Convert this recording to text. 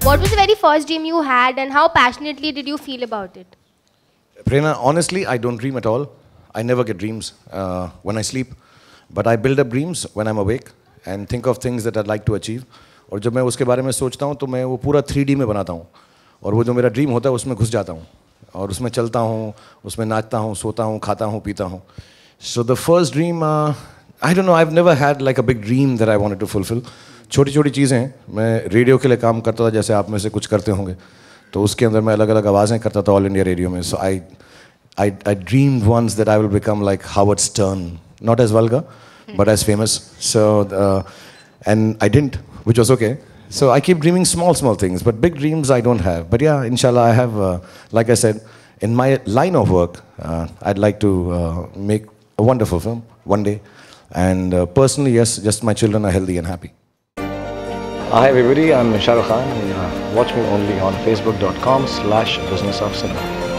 What was the very first dream you had and how passionately did you feel about it? Prerna, honestly, I don't dream at all. I never get dreams when I sleep. But I build up dreams when I'm awake and think of things that I'd like to achieve. और जब मैं उसके बारे में सोचता हूँ तो मैं वो पूरा 3D में बनाता हूँ. और वो जो मेरा ड्रीम होता है उसमें घुस जाता हूँ. और उसमें चलता हूँ, उसमें नाचता हूँ, सोता हूँ, खाता हूँ, पीता हूँ. So the first dream, I don't know, I've never had like a big dream that I wanted to fulfill. छोटी छोटी चीज़ें हैं. मैं रेडियो के लिए काम करता था जैसे आप में से कुछ करते होंगे. तो उसके अंदर मैं अलग अलग आवाज़ें करता था ऑल इंडिया रेडियो में. So I dreamed once that I will become like Howard Stern, not as vulgar, but as famous. So and I didn't, which was okay. So I keep dreaming small things, but big dreams I don't have. But yeah, inshallah, I have, like I said, in my line of work, I'd like to make a wonderful film one day. And personally, yes, just my children are healthy and happy. Hi everybody, I'm Shah Rukh Khan. Watch me only on facebook.com/businessofcinema.